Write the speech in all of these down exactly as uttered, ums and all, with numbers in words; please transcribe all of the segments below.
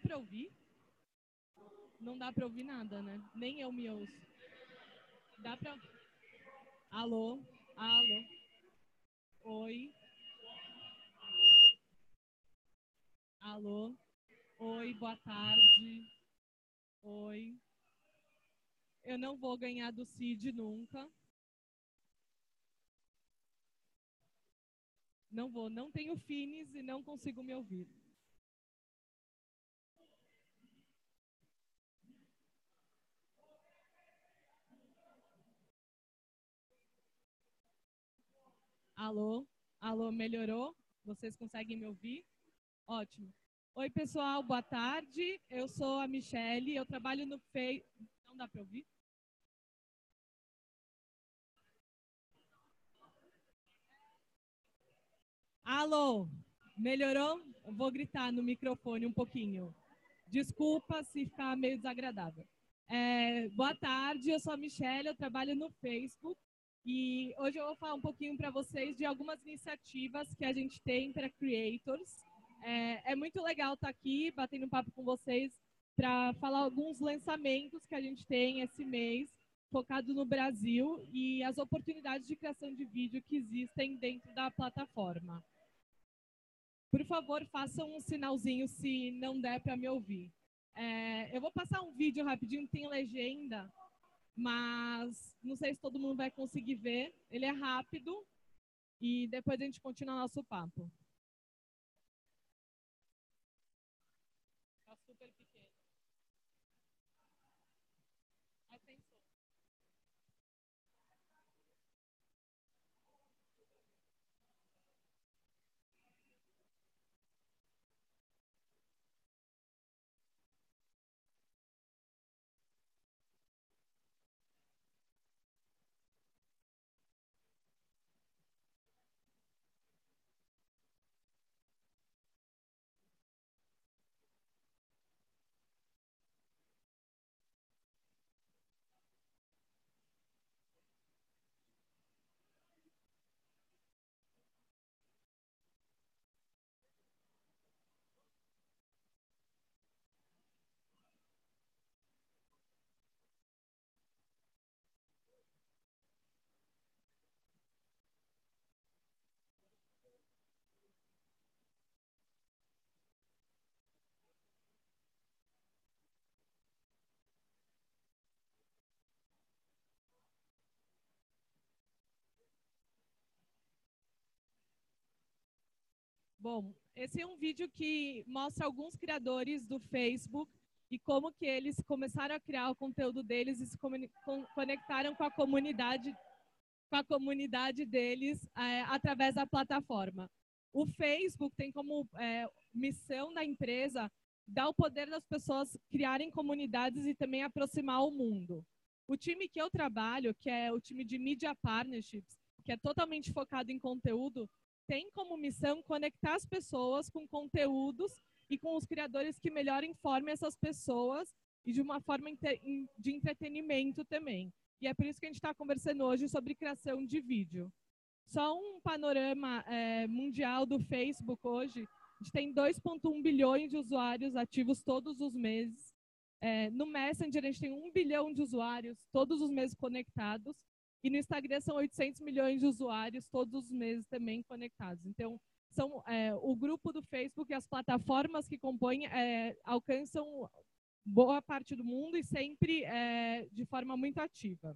para ouvir? Não dá para ouvir nada, né? Nem eu me ouço. Dá para... Alô? Alô? Oi? Alô? Oi, boa tarde. Oi. Eu não vou ganhar do Cid nunca. Não vou, não tenho fines e não consigo me ouvir. Alô? Alô, melhorou? Vocês conseguem me ouvir? Ótimo. Oi, pessoal, boa tarde. Eu sou a Michele, eu trabalho no Face... Não dá para ouvir? Alô? Melhorou? Eu vou gritar no microfone um pouquinho. Desculpa se ficar meio desagradável. É, boa tarde, eu sou a Michelle, eu trabalho no Facebook e hoje eu vou falar um pouquinho para vocês de algumas iniciativas que a gente tem para creators. É, é muito legal estar aqui batendo um papo com vocês para falar alguns lançamentos que a gente tem esse mês focado no Brasil e as oportunidades de criação de vídeo que existem dentro da plataforma. Por favor, façam um sinalzinho se não der para me ouvir. É, eu vou passar um vídeo rapidinho, tem legenda, mas não sei se todo mundo vai conseguir ver. Ele é rápido e depois a gente continua nosso papo. Tá super pequeno. Atenção. Bom, esse é um vídeo que mostra alguns criadores do Facebook e como que eles começaram a criar o conteúdo deles e se conectaram com a comunidade, com a comunidade deles é, através da plataforma. O Facebook tem como é, missão da empresa dar o poder das pessoas criarem comunidades e também aproximar o mundo. O time que eu trabalho, que é o time de Media Partnerships, que é totalmente focado em conteúdo, tem como missão conectar as pessoas com conteúdos e com os criadores que melhor informem essas pessoas e de uma forma de entretenimento também. E é por isso que a gente está conversando hoje sobre criação de vídeo. Só um panorama é, mundial do Facebook hoje, a gente tem dois vírgula um bilhões de usuários ativos todos os meses. É, no Messenger, a gente tem um bilhão de usuários todos os meses conectados. E no Instagram são oitocentos milhões de usuários todos os meses também conectados. Então, são, é, o grupo do Facebook e as plataformas que compõem é, alcançam boa parte do mundo e sempre é, de forma muito ativa.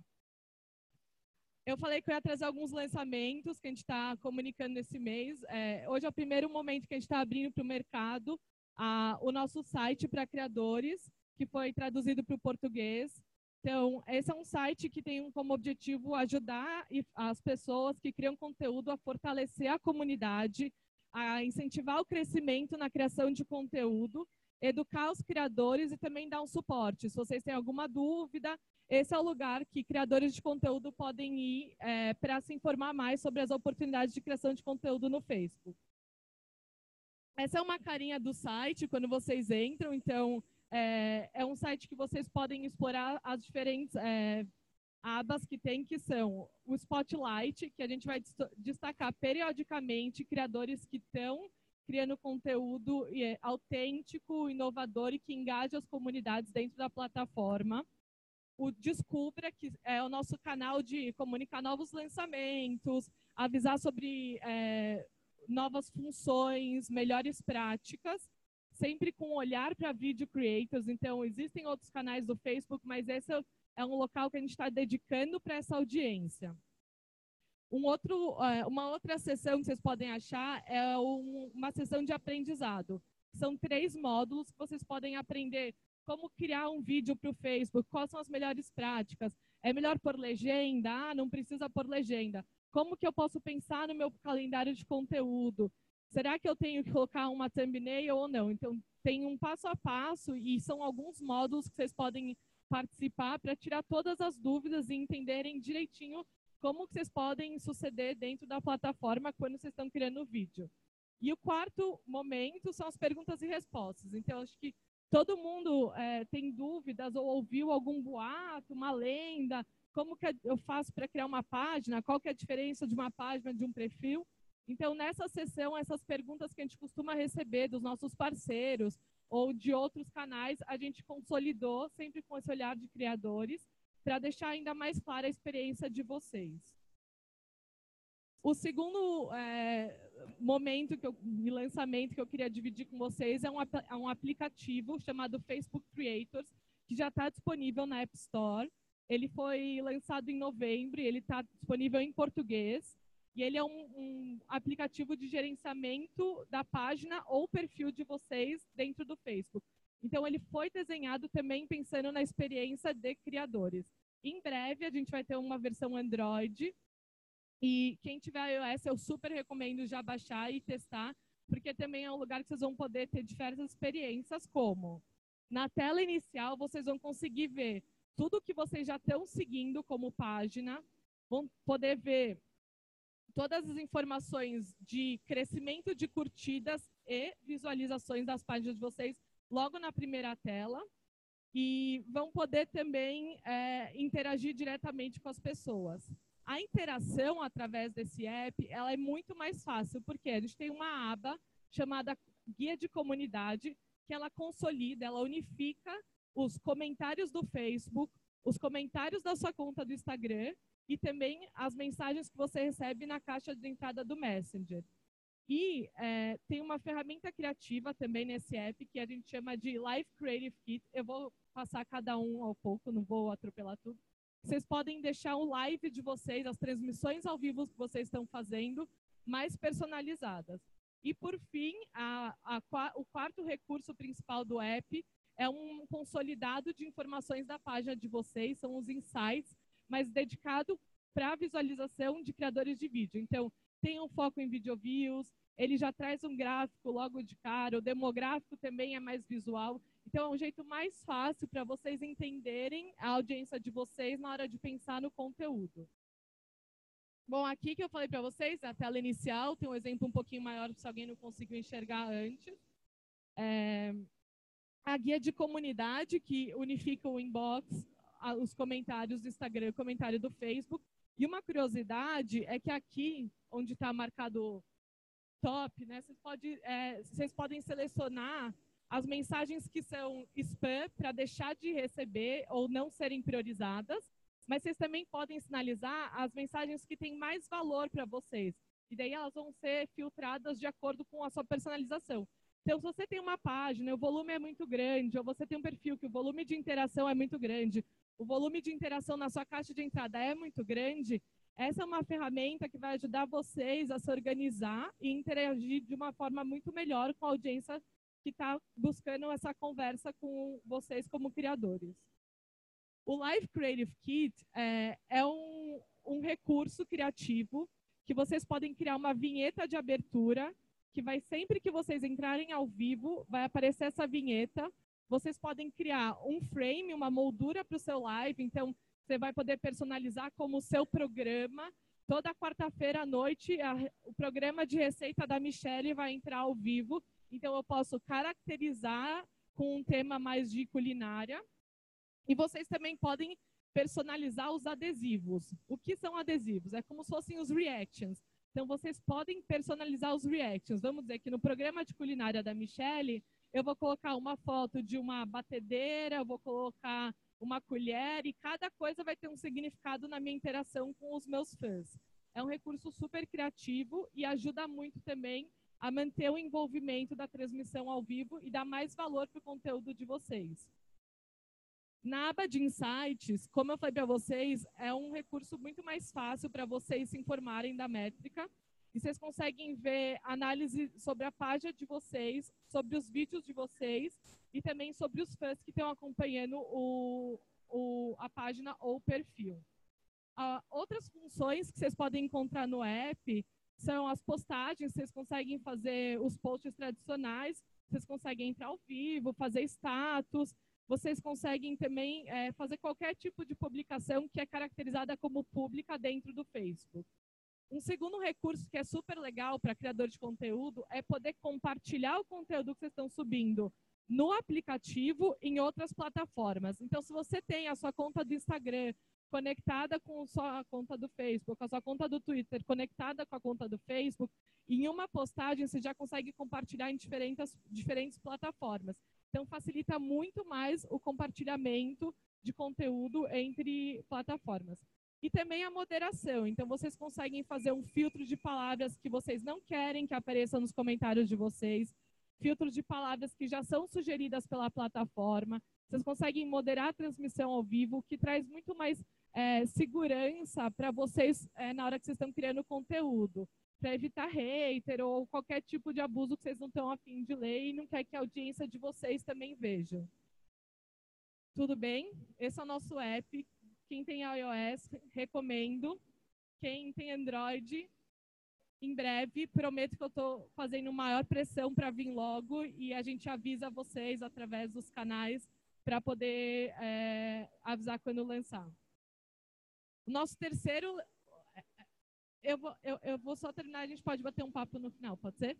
Eu falei que eu ia trazer alguns lançamentos que a gente está comunicando nesse mês. É, hoje é o primeiro momento que a gente está abrindo para o mercado a, o nosso site para criadores, que foi traduzido para o português. Então, esse é um site que tem como objetivo ajudar as pessoas que criam conteúdo a fortalecer a comunidade, a incentivar o crescimento na criação de conteúdo, educar os criadores e também dar um suporte. Se vocês têm alguma dúvida, esse é o lugar que criadores de conteúdo podem ir é, para se informar mais sobre as oportunidades de criação de conteúdo no Facebook. Essa é uma carinha do site quando vocês entram, então é, é um site que vocês podem explorar as diferentes é, abas que tem, que são o Spotlight, que a gente vai destacar periodicamente criadores que estão criando conteúdo autêntico, inovador e que engaje as comunidades dentro da plataforma. O Descubra, que é o nosso canal de comunicar novos lançamentos, avisar sobre é, novas funções, melhores práticas, sempre com um olhar para video creators. Então, existem outros canais do Facebook, mas esse é um local que a gente está dedicando para essa audiência. Um outro, uma outra sessão que vocês podem achar é uma sessão de aprendizado. São três módulos que vocês podem aprender como criar um vídeo para o Facebook, quais são as melhores práticas. É melhor pôr legenda? Ah, não precisa pôr legenda. Como que eu posso pensar no meu calendário de conteúdo? Será que eu tenho que colocar uma thumbnail ou não? Então, tem um passo a passo e são alguns módulos que vocês podem participar para tirar todas as dúvidas e entenderem direitinho como que vocês podem suceder dentro da plataforma quando vocês estão criando o vídeo. E o quarto momento são as perguntas e respostas. Então, acho que todo mundo é, tem dúvidas ou ouviu algum boato, uma lenda, como que eu faço para criar uma página, qual que é a diferença de uma página de um perfil. Então, nessa sessão, essas perguntas que a gente costuma receber dos nossos parceiros ou de outros canais, a gente consolidou sempre com esse olhar de criadores, para deixar ainda mais clara a experiência de vocês. O segundo é, momento que eu, de lançamento que eu queria dividir com vocês é um, é um aplicativo chamado Facebook Creators, que já está disponível na App Store. Ele foi lançado em novembro e ele está disponível em português. E ele é um, um aplicativo de gerenciamento da página ou perfil de vocês dentro do Facebook. Então, ele foi desenhado também pensando na experiência de criadores. Em breve, a gente vai ter uma versão Android. E quem tiver iOS, eu super recomendo já baixar e testar, porque também é um lugar que vocês vão poder ter diversas experiências, como na tela inicial, vocês vão conseguir ver tudo que vocês já estão seguindo como página, vão poder ver todas as informações de crescimento de curtidas e visualizações das páginas de vocês logo na primeira tela. E vão poder também é, interagir diretamente com as pessoas. A interação através desse app, ela é muito mais fácil, porque a gente tem uma aba chamada Guia de Comunidade, que ela consolida, ela unifica os comentários do Facebook, os comentários da sua conta do Instagram e também as mensagens que você recebe na caixa de entrada do Messenger. E é, tem uma ferramenta criativa também nesse app que a gente chama de Live Creative Kit. Eu vou passar cada um ao pouco, não vou atropelar tudo. Vocês podem deixar o live de vocês, as transmissões ao vivo que vocês estão fazendo, mais personalizadas. E, por fim, a, a, o quarto recurso principal do app é um consolidado de informações da página de vocês, são os insights, mas dedicado para a visualização de criadores de vídeo. Então, tem um foco em video views, ele já traz um gráfico logo de cara, o demográfico também é mais visual. Então, é um jeito mais fácil para vocês entenderem a audiência de vocês na hora de pensar no conteúdo. Bom, aqui que eu falei para vocês, a tela inicial, tem um exemplo um pouquinho maior se alguém não conseguiu enxergar antes. É, a guia de comunidade, que unifica o inbox, os comentários do Instagram e o comentário do Facebook. E uma curiosidade é que aqui, onde está marcado top, né, vocês, pode, é, vocês podem selecionar as mensagens que são spam para deixar de receber ou não serem priorizadas, mas vocês também podem sinalizar as mensagens que têm mais valor para vocês. E daí elas vão ser filtradas de acordo com a sua personalização. Então, se você tem uma página, o volume é muito grande, ou você tem um perfil que o volume de interação é muito grande, o volume de interação na sua caixa de entrada é muito grande, essa é uma ferramenta que vai ajudar vocês a se organizar e interagir de uma forma muito melhor com a audiência que está buscando essa conversa com vocês como criadores. O Live Creative Kit é, é um, um recurso criativo que vocês podem criar uma vinheta de abertura, que vai sempre que vocês entrarem ao vivo, vai aparecer essa vinheta. Vocês podem criar um frame, uma moldura para o seu live, então você vai poder personalizar como o seu programa. Toda quarta-feira à noite, a, o programa de receita da Michelle vai entrar ao vivo, então eu posso caracterizar com um tema mais de culinária. E vocês também podem personalizar os adesivos. O que são adesivos? É como se fossem os reactions. Então, vocês podem personalizar os reactions. Vamos dizer que no programa de culinária da Michelle, eu vou colocar uma foto de uma batedeira, eu vou colocar uma colher, e cada coisa vai ter um significado na minha interação com os meus fãs. É um recurso super criativo e ajuda muito também a manter o envolvimento da transmissão ao vivo e dar mais valor para o conteúdo de vocês. Na aba de Insights, como eu falei para vocês, é um recurso muito mais fácil para vocês se informarem da métrica. E vocês conseguem ver análise sobre a página de vocês, sobre os vídeos de vocês e também sobre os fãs que estão acompanhando o, o, a página ou o perfil. Uh, outras funções que vocês podem encontrar no app são as postagens. Vocês conseguem fazer os posts tradicionais, vocês conseguem entrar ao vivo, fazer status. Vocês conseguem também é, fazer qualquer tipo de publicação que é caracterizada como pública dentro do Facebook. Um segundo recurso que é super legal para criador de conteúdo é poder compartilhar o conteúdo que vocês estão subindo no aplicativo em outras plataformas. Então, se você tem a sua conta do Instagram conectada com a sua conta do Facebook, a sua conta do Twitter conectada com a conta do Facebook, em uma postagem você já consegue compartilhar em diferentes, diferentes plataformas. Então, facilita muito mais o compartilhamento de conteúdo entre plataformas. E também a moderação. Então, vocês conseguem fazer um filtro de palavras que vocês não querem que apareçam nos comentários de vocês, filtros de palavras que já são sugeridas pela plataforma. Vocês conseguem moderar a transmissão ao vivo, o que traz muito mais é, segurança para vocês é, na hora que vocês estão criando conteúdo, para evitar hater ou qualquer tipo de abuso que vocês não estão a fim de ler e não quer que a audiência de vocês também veja. Tudo bem? Esse é o nosso app. Quem tem iOS, recomendo. Quem tem Android, em breve, prometo que eu estou fazendo maior pressão para vir logo e a gente avisa vocês através dos canais para poder é, avisar quando lançar. O nosso terceiro... Eu vou, eu, eu vou só terminar, a gente pode bater um papo no final, pode ser?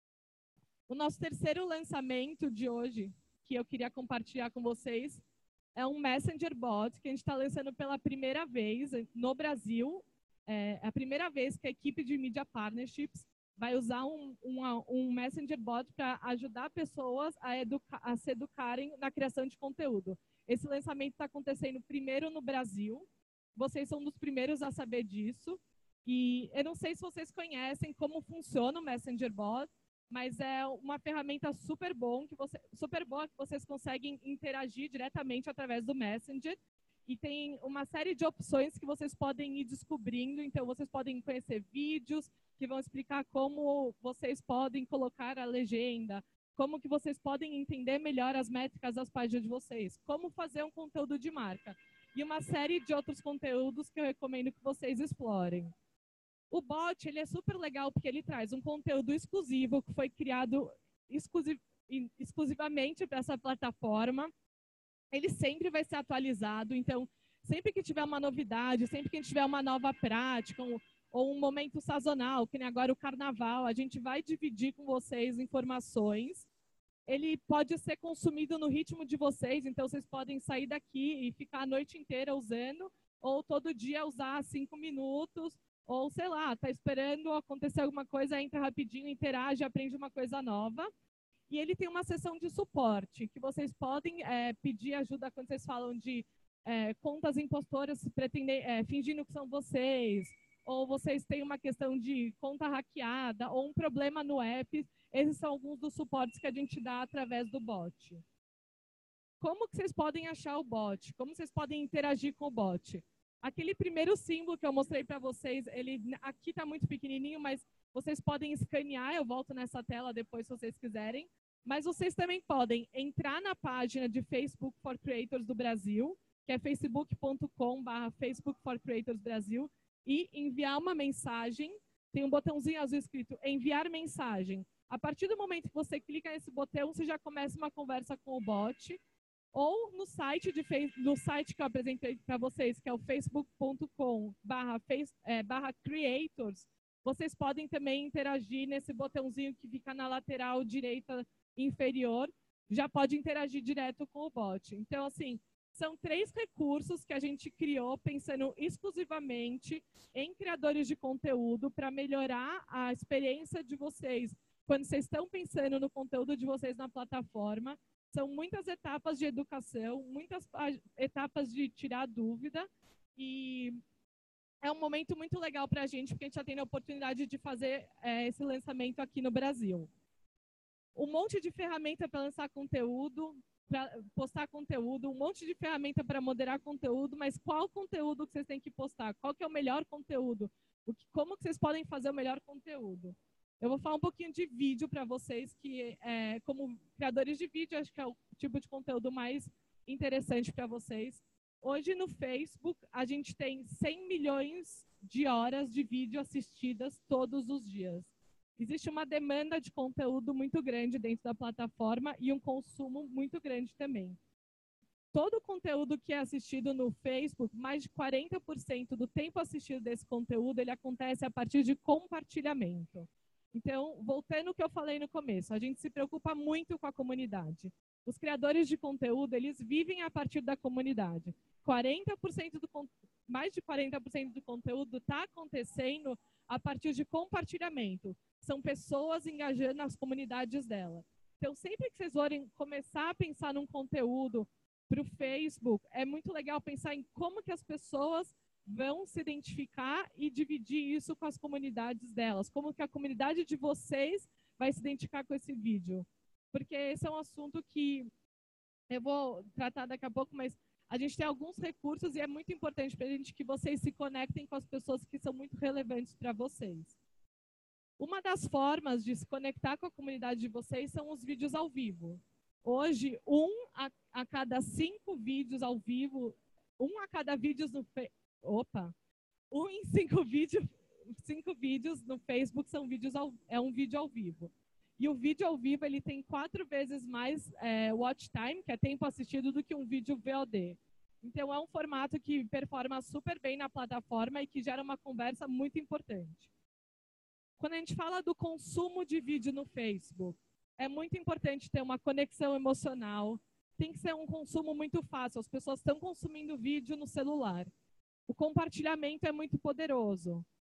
O nosso terceiro lançamento de hoje, que eu queria compartilhar com vocês, é um Messenger Bot que a gente está lançando pela primeira vez no Brasil. É a primeira vez que a equipe de Media Partnerships vai usar um, um, um Messenger Bot para ajudar pessoas a, educa a se educarem na criação de conteúdo. Esse lançamento está acontecendo primeiro no Brasil. Vocês são dos primeiros a saber disso. E eu não sei se vocês conhecem como funciona o Messenger Bot, mas é uma ferramenta super, bom que você, super boa que vocês conseguem interagir diretamente através do Messenger. E tem uma série de opções que vocês podem ir descobrindo. Então, vocês podem conhecer vídeos que vão explicar como vocês podem colocar a legenda, como que vocês podem entender melhor as métricas das páginas de vocês, como fazer um conteúdo de marca. E uma série de outros conteúdos que eu recomendo que vocês explorem. O bot, ele é super legal porque ele traz um conteúdo exclusivo que foi criado exclusiv exclusivamente para essa plataforma. Ele sempre vai ser atualizado, então sempre que tiver uma novidade, sempre que tiver uma nova prática um, ou um momento sazonal, que nem agora o carnaval, a gente vai dividir com vocês informações. Ele pode ser consumido no ritmo de vocês, então vocês podem sair daqui e ficar a noite inteira usando, ou todo dia usar cinco minutos, ou, sei lá, tá esperando acontecer alguma coisa, entra rapidinho, interage, aprende uma coisa nova. E ele tem uma seção de suporte, que vocês podem é, pedir ajuda quando vocês falam de é, contas impostoras pretendem, é, fingindo que são vocês, ou vocês têm uma questão de conta hackeada, ou um problema no app. Esses são alguns dos suportes que a gente dá através do bot. Como que vocês podem achar o bot? Como vocês podem interagir com o bot? Aquele primeiro símbolo que eu mostrei para vocês, ele aqui está muito pequenininho, mas vocês podem escanear, eu volto nessa tela depois se vocês quiserem. Mas vocês também podem entrar na página de Facebook for Creators do Brasil, que é facebook ponto com barra Facebook for Creators Brasil, e enviar uma mensagem. Tem um botãozinho azul escrito enviar mensagem. A partir do momento que você clica nesse botão, você já começa uma conversa com o bot. Ou no site, de, no site que eu apresentei para vocês, que é o facebook ponto com barra creators, vocês podem também interagir nesse botãozinho que fica na lateral direita inferior, já pode interagir direto com o bot. Então, assim, São três recursos que a gente criou pensando exclusivamente em criadores de conteúdo para melhorar a experiência de vocês. Quando vocês estão pensando no conteúdo de vocês na plataforma, são muitas etapas de educação, muitas etapas de tirar dúvida, e é um momento muito legal para a gente, porque a gente já tem a oportunidade de fazer é, esse lançamento aqui no Brasil. Um monte de ferramenta para lançar conteúdo, para postar conteúdo, um monte de ferramenta para moderar conteúdo, mas qual conteúdo que vocês têm que postar? Qual que é o melhor conteúdo? O que, como que vocês podem fazer o melhor conteúdo? Eu vou falar um pouquinho de vídeo para vocês, que é, como criadores de vídeo, acho que é o tipo de conteúdo mais interessante para vocês. Hoje no Facebook, a gente tem cem milhões de horas de vídeo assistidas todos os dias. Existe uma demanda de conteúdo muito grande dentro da plataforma e um consumo muito grande também. Todo o conteúdo que é assistido no Facebook, mais de quarenta por cento do tempo assistido desse conteúdo, ele acontece a partir de compartilhamento. Então, voltando ao que eu falei no começo, a gente se preocupa muito com a comunidade. Os criadores de conteúdo, eles vivem a partir da comunidade. quarenta por cento do, mais de quarenta por cento do conteúdo está acontecendo a partir de compartilhamento. São pessoas engajando nas comunidades dela. Então, sempre que vocês forem começar a pensar num conteúdo para o Facebook, é muito legal pensar em como que as pessoas vão se identificar e dividir isso com as comunidades delas. Como que a comunidade de vocês vai se identificar com esse vídeo. Porque esse é um assunto que eu vou tratar daqui a pouco, mas a gente tem alguns recursos e é muito importante para a gente que vocês se conectem com as pessoas que são muito relevantes para vocês. Uma das formas de se conectar com a comunidade de vocês são os vídeos ao vivo. Hoje, um a, a cada cinco vídeos ao vivo, um a cada vídeos no Opa! Um em cinco vídeos, cinco vídeos no Facebook são vídeos ao, é um vídeo ao vivo. E o vídeo ao vivo ele tem quatro vezes mais é, watch time, que é tempo assistido, do que um vídeo V O D. Então, é um formato que performa super bem na plataforma e que gera uma conversa muito importante. Quando a gente fala do consumo de vídeo no Facebook, é muito importante ter uma conexão emocional. Tem que ser um consumo muito fácil. As pessoas estão consumindo vídeo no celular. O compartilhamento é muito poderoso.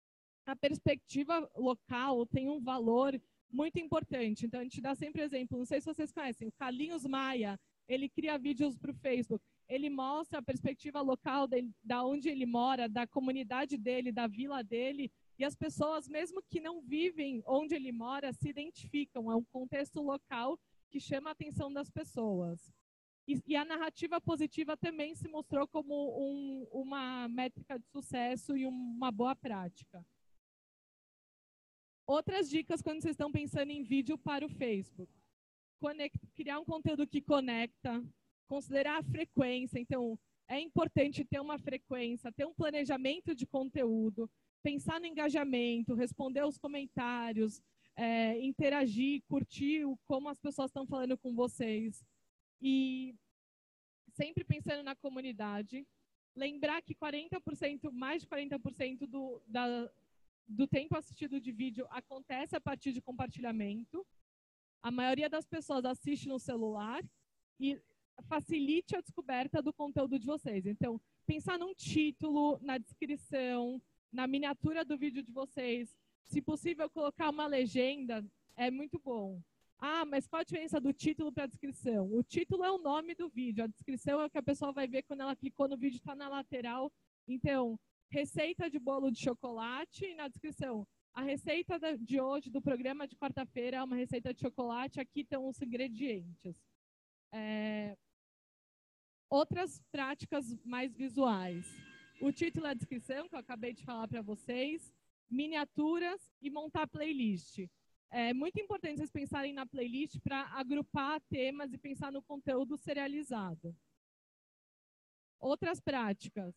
A perspectiva local tem um valor muito importante. Então, a gente dá sempre exemplo. Não sei se vocês conhecem, o Carlinhos Maia, ele cria vídeos para o Facebook. Ele mostra a perspectiva local dele, da onde ele mora, da comunidade dele, da vila dele. E as pessoas, mesmo que não vivem onde ele mora, se identificam. É um contexto local que chama a atenção das pessoas. E, e a narrativa positiva também se mostrou como um, uma métrica de sucesso e uma boa prática. Outras dicas quando vocês estão pensando em vídeo para o Facebook. Conect, criar um conteúdo que conecta, considerar a frequência. Então, é importante ter uma frequência, ter um planejamento de conteúdo, pensar no engajamento, responder aos comentários, é, interagir, curtir o, como as pessoas estão falando com vocês. E sempre pensando na comunidade, lembrar que quarenta por cento, mais de quarenta por cento do, da, do tempo assistido de vídeo acontece a partir de compartilhamento. A maioria das pessoas assiste no celular e facilite a descoberta do conteúdo de vocês. Então, pensar num título, na descrição, na miniatura do vídeo de vocês. Se possível, colocar uma legenda, é muito bom. Ah, mas qual a diferença do título para a descrição? O título é o nome do vídeo, a descrição é o que a pessoa vai ver quando ela clicou no vídeo, está na lateral. Então, receita de bolo de chocolate e na descrição. A receita de hoje, do programa de quarta-feira, é uma receita de chocolate, aqui estão os ingredientes. É... Outras práticas mais visuais. O título e a descrição, que eu acabei de falar para vocês. Miniaturas e montar playlist. É muito importante vocês pensarem na playlist para agrupar temas e pensar no conteúdo serializado. Outras práticas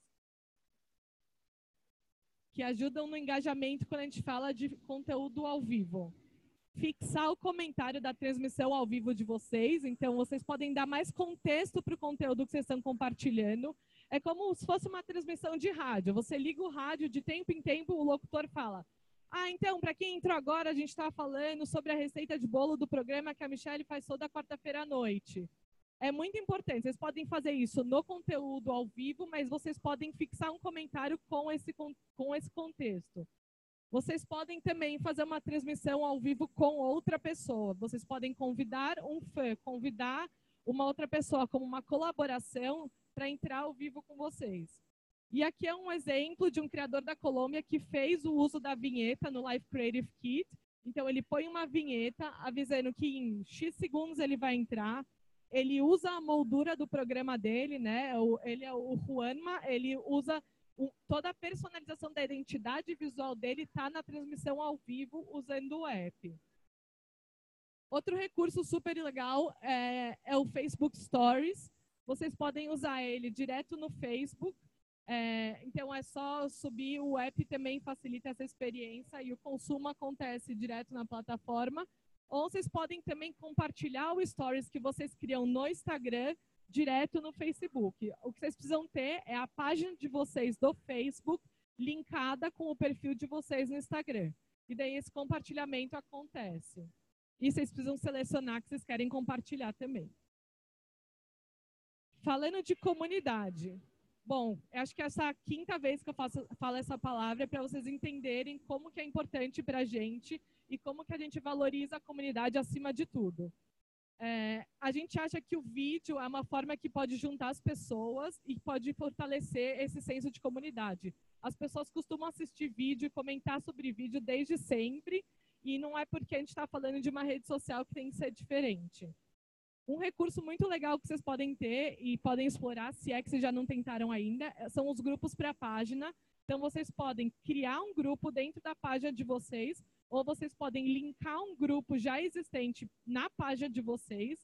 que ajudam no engajamento quando a gente fala de conteúdo ao vivo. Fixar o comentário da transmissão ao vivo de vocês, então vocês podem dar mais contexto para o conteúdo que vocês estão compartilhando. É como se fosse uma transmissão de rádio. Você liga o rádio, de tempo em tempo o locutor fala: ah, então, para quem entrou agora, a gente está falando sobre a receita de bolo do programa que a Michelle faz toda quarta-feira à noite. É muito importante. Vocês podem fazer isso no conteúdo ao vivo, mas vocês podem fixar um comentário com esse, com esse contexto. Vocês podem também fazer uma transmissão ao vivo com outra pessoa. Vocês podem convidar um fã, convidar uma outra pessoa como uma colaboração para entrar ao vivo com vocês. E aqui é um exemplo de um criador da Colômbia que fez o uso da vinheta no Live Creative Kit. Então, ele põe uma vinheta avisando que em X segundos ele vai entrar. Ele usa a moldura do programa dele, né? Ele é o Juanma, ele usa o, toda a personalização da identidade visual dele está na transmissão ao vivo usando o app. Outro recurso super legal é, é o Facebook Stories. Vocês podem usar ele direto no Facebook. É, então, é só subir, o app também facilita essa experiência e o consumo acontece direto na plataforma. Ou vocês podem também compartilhar o Stories que vocês criam no Instagram direto no Facebook. O que vocês precisam ter é a página de vocês do Facebook linkada com o perfil de vocês no Instagram. E daí esse compartilhamento acontece. E vocês precisam selecionar que vocês querem compartilhar também. Falando de comunidade. Bom, acho que essa é a quinta vez que eu faço, falo essa palavra é para vocês entenderem como que é importante para a gente e como que a gente valoriza a comunidade acima de tudo. É, a gente acha que o vídeo é uma forma que pode juntar as pessoas e pode fortalecer esse senso de comunidade. As pessoas costumam assistir vídeo e comentar sobre vídeo desde sempre, e não é porque a gente está falando de uma rede social que tem que ser diferente. Um recurso muito legal que vocês podem ter e podem explorar, se é que vocês já não tentaram ainda, são os grupos para a página. Então, vocês podem criar um grupo dentro da página de vocês, ou vocês podem linkar um grupo já existente na página de vocês,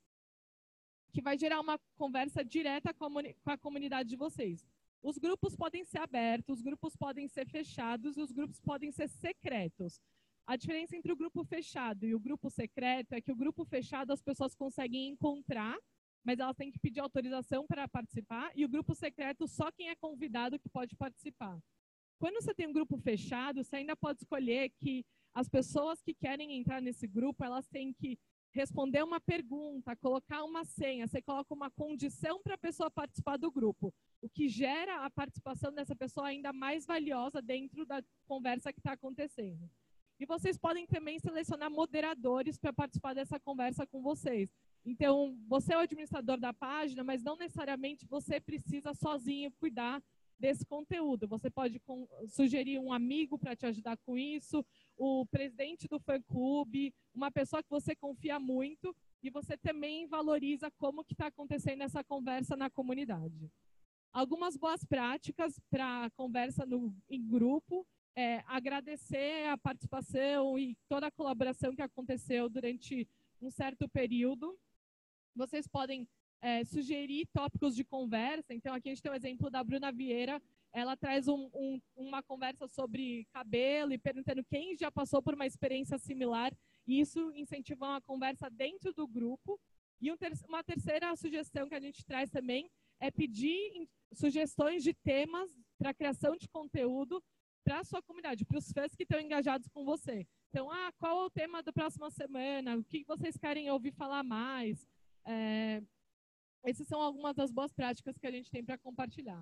que vai gerar uma conversa direta com a comunidade de vocês. Os grupos podem ser abertos, os grupos podem ser fechados e os grupos podem ser secretos. A diferença entre o grupo fechado e o grupo secreto é que o grupo fechado as pessoas conseguem encontrar, mas elas têm que pedir autorização para participar, e o grupo secreto só quem é convidado que pode participar. Quando você tem um grupo fechado, você ainda pode escolher que as pessoas que querem entrar nesse grupo, elas têm que responder uma pergunta, colocar uma senha, você coloca uma condição para a pessoa participar do grupo, o que gera a participação dessa pessoa ainda mais valiosa dentro da conversa que está acontecendo. E vocês podem também selecionar moderadores para participar dessa conversa com vocês. Então, você é o administrador da página, mas não necessariamente você precisa sozinho cuidar desse conteúdo. Você pode sugerir um amigo para te ajudar com isso, o presidente do fã-clube, uma pessoa que você confia muito, e você também valoriza como que está acontecendo essa conversa na comunidade. Algumas boas práticas para conversa no, em grupo. É, agradecer a participação e toda a colaboração que aconteceu durante um certo período. Vocês podem é, sugerir tópicos de conversa. Então, aqui a gente tem o exemplo da Bruna Vieira. Ela traz um, um, uma conversa sobre cabelo e perguntando quem já passou por uma experiência similar. E isso incentiva uma conversa dentro do grupo. E um ter uma terceira sugestão que a gente traz também é pedir sugestões de temas para a criação de conteúdo para a sua comunidade, para os fãs que estão engajados com você. Então, ah, qual é o tema da próxima semana? O que vocês querem ouvir falar mais? É, essas são algumas das boas práticas que a gente tem para compartilhar.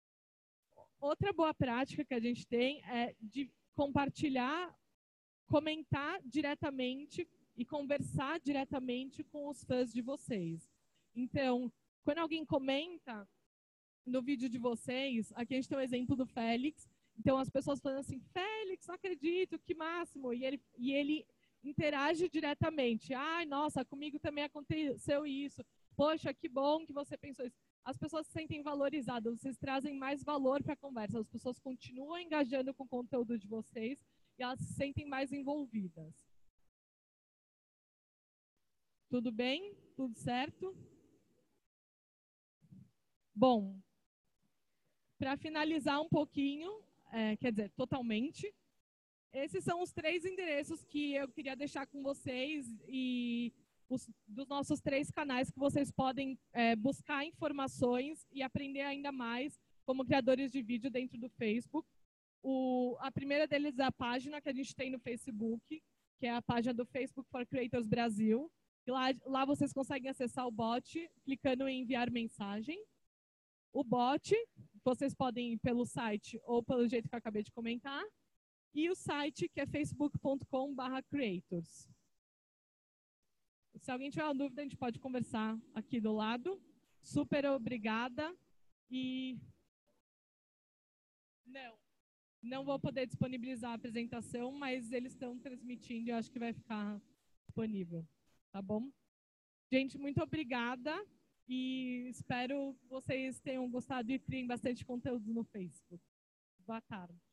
Outra boa prática que a gente tem é de compartilhar, comentar diretamente e conversar diretamente com os fãs de vocês. Então, quando alguém comenta no vídeo de vocês, aqui a gente tem o exemplo do Félix. Então, as pessoas falam assim, Félix, não acredito, que máximo. E ele, e ele interage diretamente. Ai, nossa, comigo também aconteceu isso. Poxa, que bom que você pensou isso. As pessoas se sentem valorizadas, vocês trazem mais valor para a conversa. As pessoas continuam engajando com o conteúdo de vocês e elas se sentem mais envolvidas. Tudo bem? Tudo certo? Bom, para finalizar um pouquinho, É, quer dizer, totalmente. Esses são os três endereços que eu queria deixar com vocês e os, dos nossos três canais que vocês podem é, buscar informações e aprender ainda mais como criadores de vídeo dentro do Facebook. O, a primeira deles é a página que a gente tem no Facebook, que é a página do Facebook for Creators Brasil. Lá, lá vocês conseguem acessar o bot clicando em enviar mensagem. O bot, vocês podem ir pelo site ou pelo jeito que eu acabei de comentar. E o site, que é facebook ponto com barra creators. Se alguém tiver uma dúvida, a gente pode conversar aqui do lado. Super obrigada. E não, não vou poder disponibilizar a apresentação, mas eles estão transmitindo e eu acho que vai ficar disponível. Tá bom? Gente, muito obrigada. E espero que vocês tenham gostado e criem bastante conteúdo no Facebook. Boa tarde.